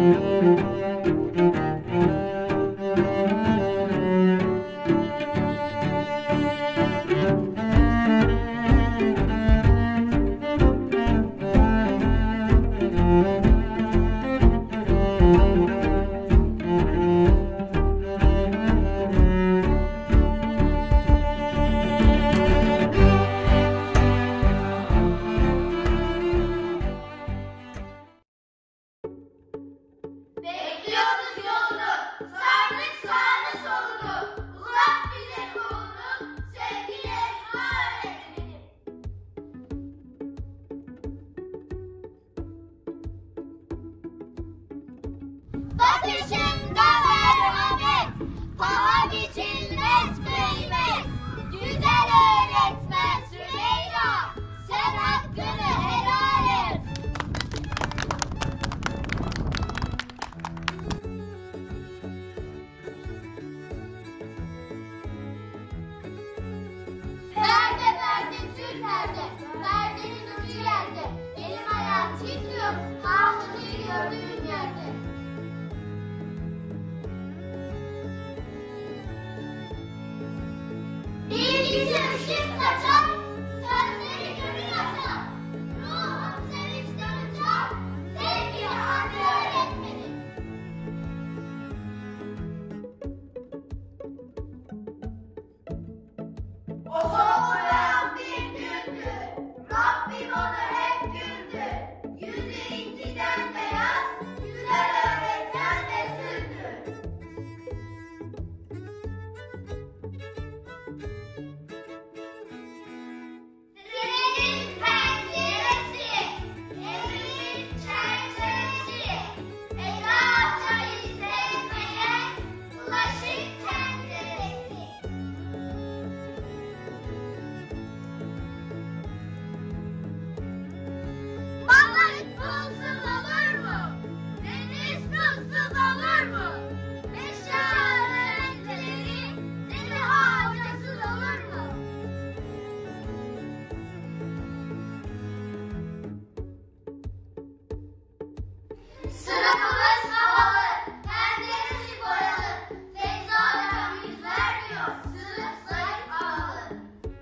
Bakışında merhamet, paha biçilmez kıymet. Güzel öğretmen Süleyla, sen hakkını helal et. Perde perde tül perde, perdenin ucu yerde. Elim ayağım titriyor, hafızayı gördüğüm yerde. Bilgisi ışık saçar, sözleri gönül açar. Ruhum sevinçten uçar, sevgili anne öğretmenim. O soğuyan bir gündü, Rabbim onu hep güldü. Yüzü inciden beyaz, güzel öğretmen resuldü. Senin penceresi, evinin çerçevesi, etrafçayı sevmeye bulaşık tenceresi. Balık pulsuz olur mu? Deniz tuzsuz olur mu? Meşe öğrencileri seni harcasız olur mu? Sınıfımız havalı, penceresi boyalı. Feyza hocam yüz vermiyor, sınıf zayıf havalı.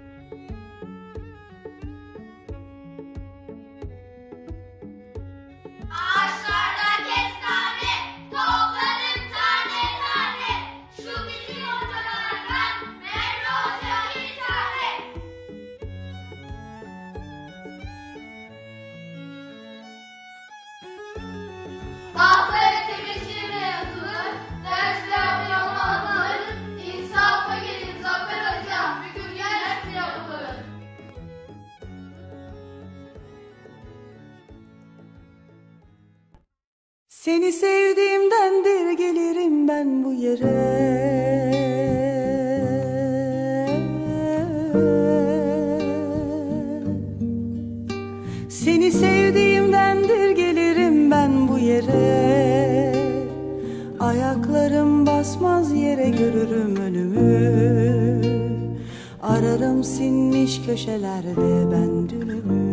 Ağaçlarda kestane, toplarım tane tane. Şu bizim hocalardan Merve Hoca bir tane. Tahtaya tebeşirle yazılır, dersler yoluna atılır. İnsafa gelin Zafer Hocam, bir gün yersin yapılır. Seni sevdiğimdendir gelirim ben bu yere. Seni sevdiğimdendir gelirim ben bu yere. Ayaklarım basmaz yere görürüm önümü. Ararım sinmiş köşelerde ben dünümü.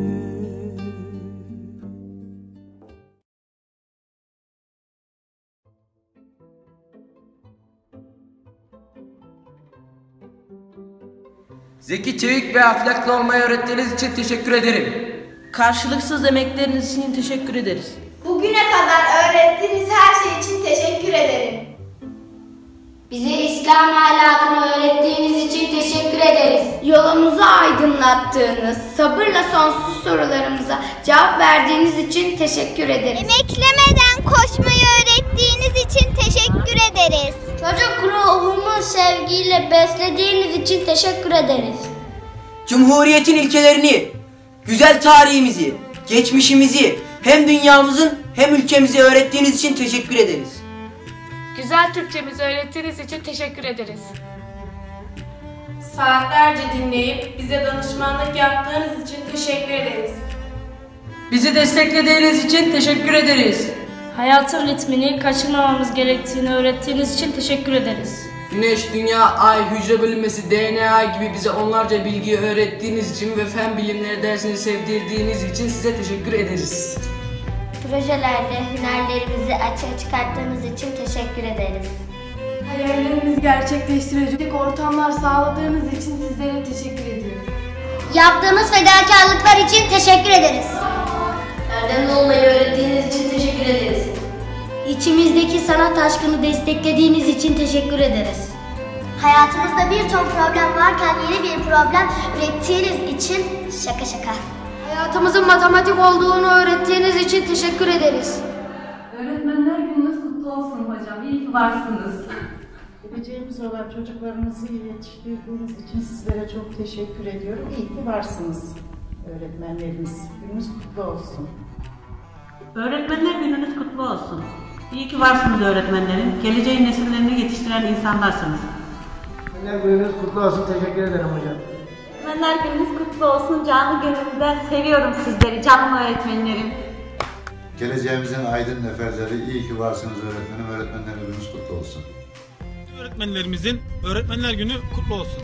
Zeki, çevik ve ahlaklı olmayı öğrettiğiniz için teşekkür ederim. Karşılıksız emekleriniz için teşekkür ederiz. Bugüne kadar öğrettiğiniz her şey için teşekkür ederim. Bize İslam ahlakını öğrettiğiniz için teşekkür ederiz. Yolumuzu aydınlattığınız, sabırla sonsuz sorularımıza cevap verdiğiniz için teşekkür ederiz. Emeklemeden koşmayı öğrettiğiniz için teşekkür ederiz. Çocuk ruhumu sevgiyle beslediğiniz için teşekkür ederiz. Cumhuriyetin ilkelerini, güzel tarihimizi, geçmişimizi hem dünyamızın hem ülkemize öğrettiğiniz için teşekkür ederiz. Güzel Türkçemizi öğrettiğiniz için teşekkür ederiz. Saatlerce dinleyip bize danışmanlık yaptığınız için teşekkür ederiz. Bizi desteklediğiniz için teşekkür ederiz. Hayatın ritmini kaçırmamamız gerektiğini öğrettiğiniz için teşekkür ederiz. Güneş, dünya, ay, hücre bölünmesi, DNA gibi bize onlarca bilgiyi öğrettiğiniz için ve fen bilimleri dersini sevdirdiğiniz için size teşekkür ederiz. projelerde hünerlerimizi açığa çıkarttığınız için teşekkür ederiz. Hayallerimizi gerçekleştirecek ortamlar sağladığınız için sizlere teşekkür ediyorum. Yaptığınız fedakarlıklar için teşekkür ederiz. Erdemli olmayı öğrettiğiniz için teşekkür ederiz. İçimizdeki sanat aşkını desteklediğiniz için teşekkür ederiz. Hayatımızda bir ton problem varken yeni bir problem ürettiğiniz için şaka. Hayatımızın matematik olduğunu öğrettiğiniz için teşekkür ederiz. Öğretmenler gününüz kutlu olsun hocam. İyi ki varsınız. Geleceğimiz olan çocuklarımızı yetiştirdiğiniz için sizlere çok teşekkür ediyorum. İyi ki varsınız öğretmenlerimiz. Gününüz kutlu olsun. Öğretmenler gününüz kutlu olsun. İyi ki varsınız öğretmenlerim. Geleceğin nesillerini yetiştiren insanlarsınız. Öğretmenler gününüz kutlu olsun. Teşekkür ederim hocam. Öğretmenler gününüz kutlu olsun. Canı gönülden seviyorum sizleri canım öğretmenlerim. Geleceğimizin aydın neferleri, iyi ki varsınız öğretmenim. Öğretmenler gününüz kutlu olsun. Öğretmenlerimizin Öğretmenler Günü kutlu olsun.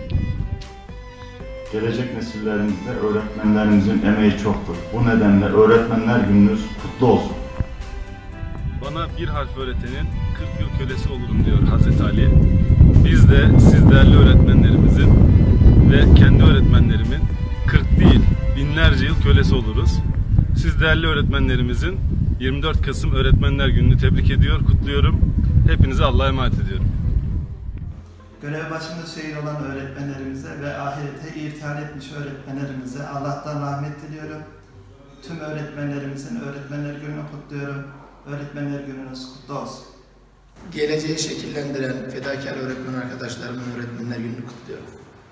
Gelecek nesillerimizde öğretmenlerimizin emeği çoktur. Bu nedenle öğretmenler gününüz kutlu olsun. Bana bir harf öğretenin 40 yıl kölesi olurum diyor Hazreti Ali. Biz de siz değerli öğretmenlerimizin ve kendi öğretmenlerimin 40 değil binlerce yıl kölesi oluruz. Siz değerli öğretmenlerimizin 24 Kasım Öğretmenler Günü'nü tebrik ediyor, kutluyorum. Hepinize Allah'a emanet ediyorum. Görev başında şehit olan öğretmenlerimize ve ahirete irtihal etmiş öğretmenlerimize Allah'tan rahmet diliyorum. Tüm öğretmenlerimizin Öğretmenler Günü'nü kutluyorum. Öğretmenler Gününüz kutlu olsun. Geleceği şekillendiren fedakar öğretmen arkadaşlarımın Öğretmenler Günü'nü kutluyorum.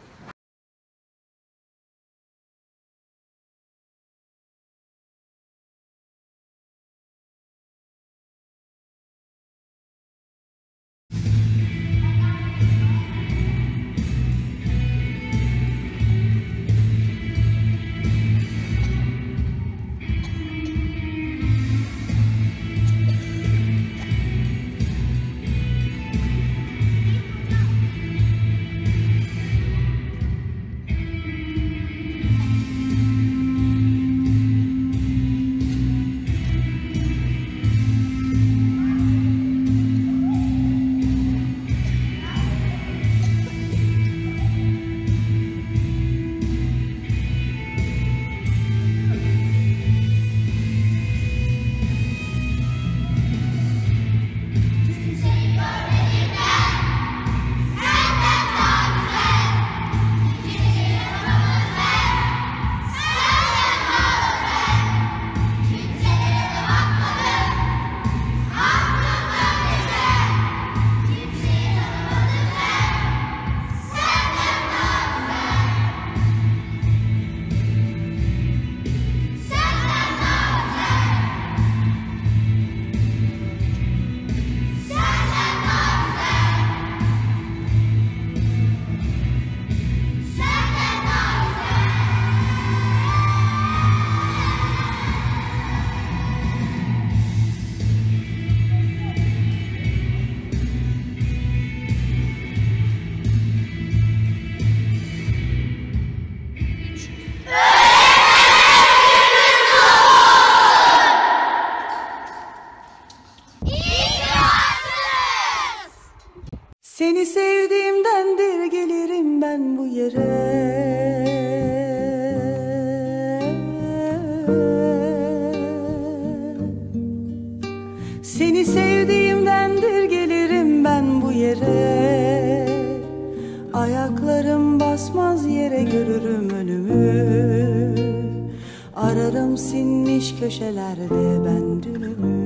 Seni sevdiğimdendir gelirim ben bu yere. Seni sevdiğimdendir gelirim ben bu yere. Ayaklarım basmaz yere görürüm önümü. Ararım sinmiş köşelerde ben dünümü.